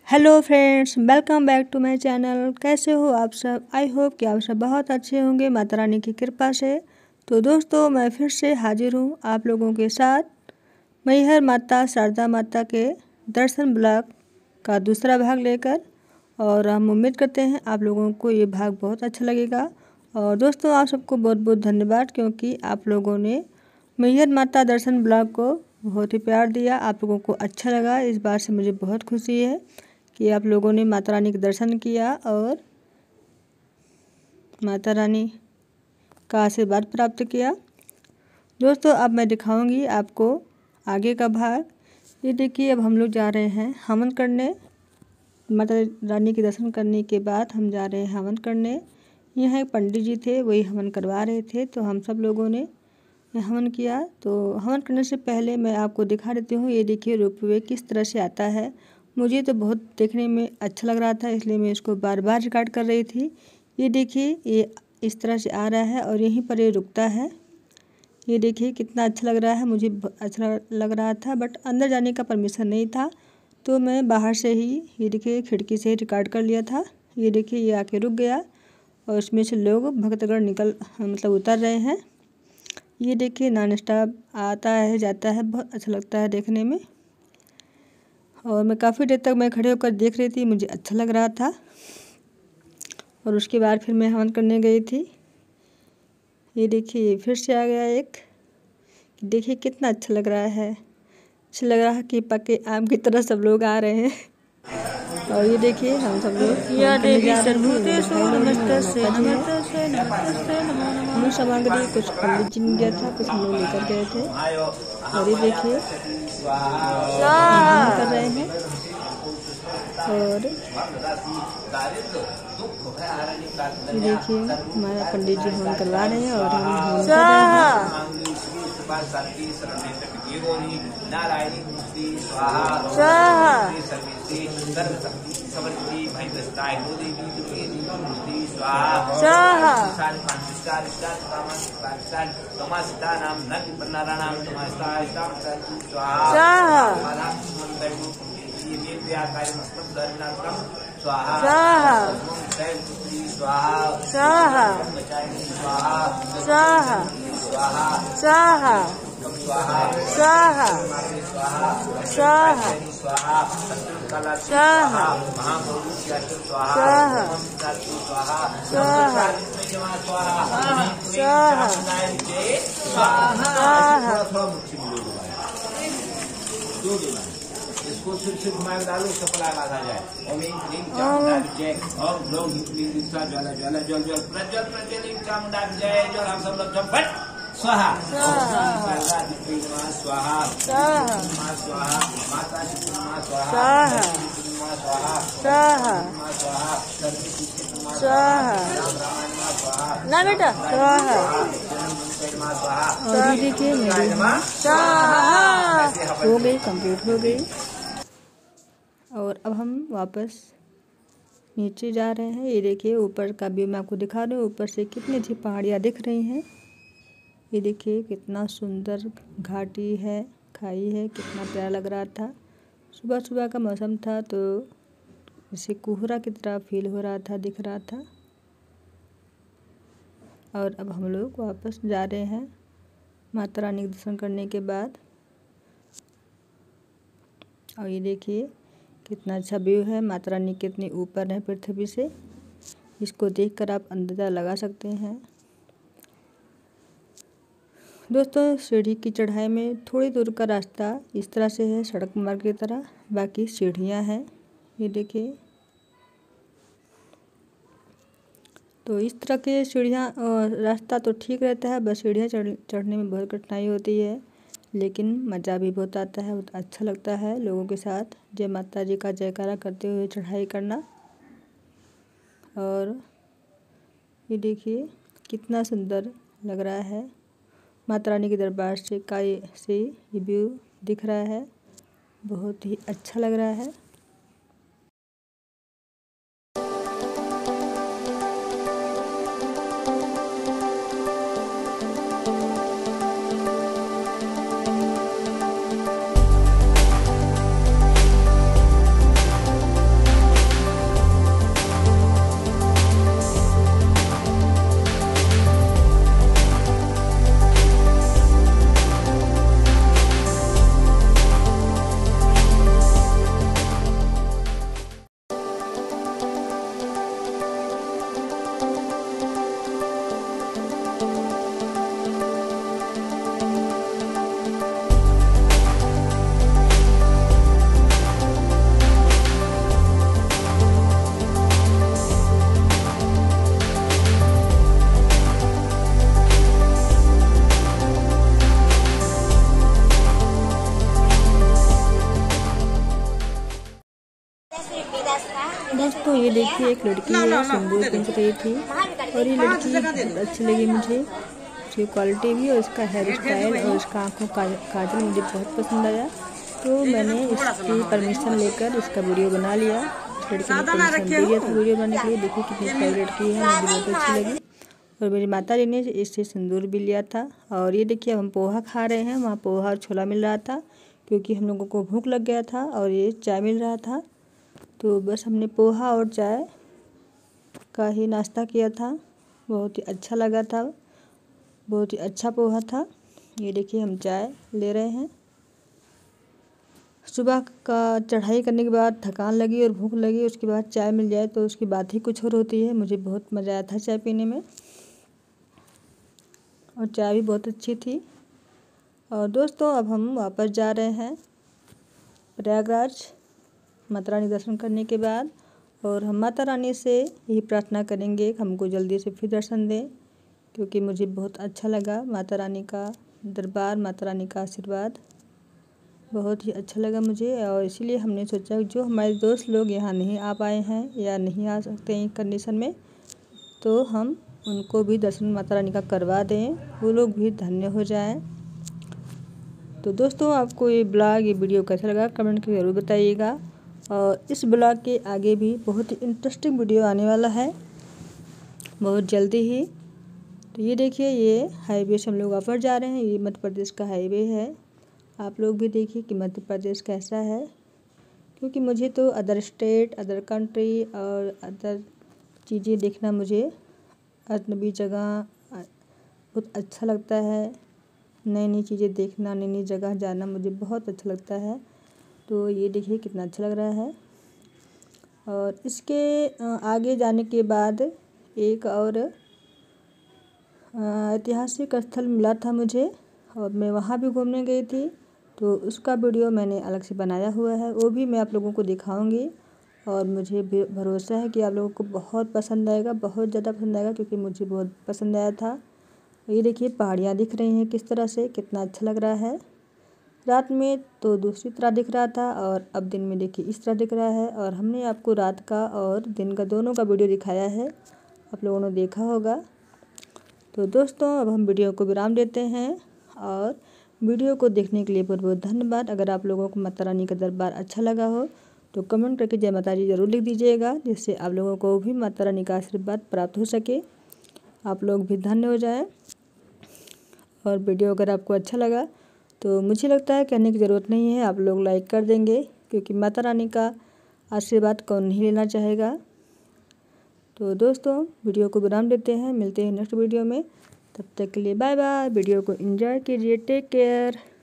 Hello friends, welcome back to my channel. कैसे हो आप सब? आई होप कि आप सब बहुत अच्छे होंगे माता रानी की कृपा से। तो दोस्तों, मैं फिर से हाजिर हूँ आप लोगों के साथ मैहर माता शारदा माता के दर्शन ब्लॉग का दूसरा भाग लेकर। और हम उम्मीद करते हैं आप लोगों को ये भाग बहुत अच्छा लगेगा। और दोस्तों, आप सबको बहुत बहुत धन्यवाद, क्योंकि आप लोगों ने मैहर माता दर्शन ब्लॉग को बहुत ही प्यार दिया। आप लोगों को अच्छा लगा, इस बात से मुझे बहुत खुशी है कि आप लोगों ने माता रानी के दर्शन किया और माता रानी का आशीर्वाद प्राप्त किया। दोस्तों, अब मैं दिखाऊंगी आपको आगे का भाग। ये देखिए, अब हम लोग जा रहे हैं हवन करने। माता रानी के दर्शन करने के बाद हम जा रहे हैं हवन करने। यहाँ एक पंडित जी थे, वही हवन करवा रहे थे, तो हम सब लोगों ने हवन किया। तो हवन करने से पहले मैं आपको दिखा देती हूँ। ये देखिए रोपवे किस तरह से आता है। मुझे तो बहुत देखने में अच्छा लग रहा था, इसलिए मैं इसको बार बार रिकॉर्ड कर रही थी। ये देखिए, ये इस तरह से आ रहा है और यहीं पर ये रुकता है। ये देखिए कितना अच्छा लग रहा है। मुझे अच्छा लग रहा था, बट अंदर जाने का परमिशन नहीं था, तो मैं बाहर से ही, ये देखिए खिड़की से ही रिकॉर्ड कर लिया था। ये देखिए, ये आके रुक गया और इसमें से लोग भक्तगण उतर रहे हैं। ये देखिए नॉन स्टॉप आता है जाता है, बहुत अच्छा लगता है देखने में। और मैं काफ़ी देर तक मैं खड़े होकर देख रही थी, मुझे अच्छा लग रहा था। और उसके बाद फिर मैं हवन करने गई थी। ये देखिए फिर से आ गया एक। देखिए कितना अच्छा लग रहा है। अच्छा लग रहा है कि पके आम की तरह सब लोग आ रहे हैं। और ये देखिए हम सब लोग सामग्री कुछ पंडित जी ने दिया था, कुछ हम लोग लेकर गए थे। और ये देखिए कर रहे हैं। और ये देखिए हमारा पंडित जी हवन करवा रहे हैं और हम हवन कर रहे इसको सिर घुमा के डालो, सफला बाधा जाए। ओम ह्रीं चामुंडा जय। ओम लोग ज्वाला ज्वाला जल जल प्रज्वल प्रज्वलित चामुंडा जय। जो हम सब लोग झपट स्वाहा स्वाहा स्वाहा स्वाहा माता शिवमा स्वाहा स्वाहा स्वाहा स्वाहा ना बेटा स्वाहा। और ये देखिए मेरी हो गई, कंप्लीट हो गई। और अब हम वापस नीचे जा रहे हैं। ये देखिए ऊपर का व्यू मैं आपको दिखा रही हूँ। ऊपर से कितनी अच्छी पहाड़ियाँ दिख रही हैं। ये देखिए कितना सुंदर घाटी है, खाई है, कितना प्यारा लग रहा था। सुबह सुबह का मौसम था, तो इसे कोहरा की तरह फील हो रहा था, दिख रहा था। और अब हम लोग वापस जा रहे हैं माता रानी के दर्शन करने के बाद। और ये देखिए कितना अच्छा व्यू है। माता रानी कितनी ऊपर है पृथ्वी से, इसको देखकर आप अंदाज़ा लगा सकते हैं। दोस्तों, सीढ़ी की चढ़ाई में थोड़ी दूर का रास्ता इस तरह से है, सड़क मार्ग की तरह, बाकी सीढ़ियाँ हैं। ये देखिए, तो इस तरह के सीढ़ियाँ रास्ता तो ठीक रहता है, बस सीढ़ियाँ चढ़ने में बहुत कठिनाई होती है, लेकिन मज़ा भी बहुत आता है, बहुत अच्छा लगता है लोगों के साथ जय माता जी का जयकारा करते हुए चढ़ाई करना। और ये देखिए कितना सुंदर लग रहा है। माता रानी के दरबार से ये व्यू दिख रहा है, बहुत ही अच्छा लग रहा है। दोस्तों ये देखिए एक लड़की है सिंदूर पहन रही थी और ये लड़की बहुत अच्छी लगी मुझे, उसकी क्वालिटी भी और उसका हेयर स्टाइल और उसका आँखों का काजल मुझे बहुत पसंद आया। तो मैंने इसकी परमिशन लेकर इसका वीडियो बना लिया। लड़की ने परमिशन दे दिया था वीडियो बनाने के लिए। देखिए कितनी प्यारी लड़की है, मुझे बहुत अच्छी लगी। और मेरी माता जी ने इससे सिंदूर भी लिया था। और ये देखिए हम पोहा खा रहे हैं, वहाँ पोहा और छोला मिल रहा था क्योंकि हम लोगों को भूख लग गया था और ये चाय मिल रहा था। तो बस हमने पोहा और चाय का ही नाश्ता किया था, बहुत ही अच्छा लगा था, बहुत ही अच्छा पोहा था। ये देखिए हम चाय ले रहे हैं। सुबह का चढ़ाई करने के बाद थकान लगी और भूख लगी, उसके बाद चाय मिल जाए तो उसकी बात ही कुछ और होती है। मुझे बहुत मज़ा आया था चाय पीने में और चाय भी बहुत अच्छी थी। और दोस्तों अब हम वापस जा रहे हैं प्रयागराज माता रानी दर्शन करने के बाद। और हम माता रानी से यही प्रार्थना करेंगे कि हमको जल्दी से फिर दर्शन दें, क्योंकि मुझे बहुत अच्छा लगा माता रानी का दरबार, माता रानी का आशीर्वाद बहुत ही अच्छा लगा मुझे। और इसीलिए हमने सोचा जो हमारे दोस्त लोग यहाँ नहीं आ पाए हैं या नहीं आ सकते हैं कंडीशन में, तो हम उनको भी दर्शन माता रानी का करवा दें, वो लोग भी धन्य हो जाएं। तो दोस्तों आपको ये ब्लॉग, ये वीडियो कैसा लगा कमेंट करके ज़रूर बताइएगा। और इस ब्लॉग के आगे भी बहुत ही इंटरेस्टिंग वीडियो आने वाला है बहुत जल्दी ही। तो ये देखिए ये हाईवे से हम लोग वापस जा रहे हैं, ये मध्य प्रदेश का हाईवे है। आप लोग भी देखिए कि मध्य प्रदेश कैसा है, क्योंकि मुझे तो अदर स्टेट, अदर कंट्री और अदर चीज़ें देखना, मुझे अजनबी जगह बहुत अच्छा लगता है। नई नई चीज़ें देखना, नई नई जगह जाना मुझे बहुत अच्छा लगता है। तो ये देखिए कितना अच्छा लग रहा है। और इसके आगे जाने के बाद एक और ऐतिहासिक स्थल मिला था मुझे और मैं वहाँ भी घूमने गई थी। तो उसका वीडियो मैंने अलग से बनाया हुआ है, वो भी मैं आप लोगों को दिखाऊंगी। और मुझे भरोसा है कि आप लोगों को बहुत पसंद आएगा, बहुत ज़्यादा पसंद आएगा, क्योंकि मुझे बहुत पसंद आया था। ये देखिए पहाड़ियाँ दिख रही हैं किस तरह से, कितना अच्छा लग रहा है। रात में तो दूसरी तरह दिख रहा था और अब दिन में देखिए इस तरह दिख रहा है। और हमने आपको रात का और दिन का दोनों का वीडियो दिखाया है, आप लोगों ने देखा होगा। तो दोस्तों अब हम वीडियो को विराम देते हैं और वीडियो को देखने के लिए बहुत बहुत धन्यवाद। अगर आप लोगों को माता रानी का दरबार अच्छा लगा हो तो कमेंट करके जय माता दी ज़रूर लिख दीजिएगा, जिससे आप लोगों को भी माता रानी का आशीर्वाद प्राप्त हो सके, आप लोग भी धन्य हो जाएं। और वीडियो अगर आपको अच्छा लगा तो मुझे लगता है कहने की ज़रूरत नहीं है, आप लोग लाइक कर देंगे, क्योंकि माता रानी का आशीर्वाद कौन नहीं लेना चाहेगा। तो दोस्तों वीडियो को विराम देते हैं, मिलते हैं नेक्स्ट वीडियो में, तब तक के लिए बाय बाय। वीडियो को एंजॉय कीजिए, टेक केयर।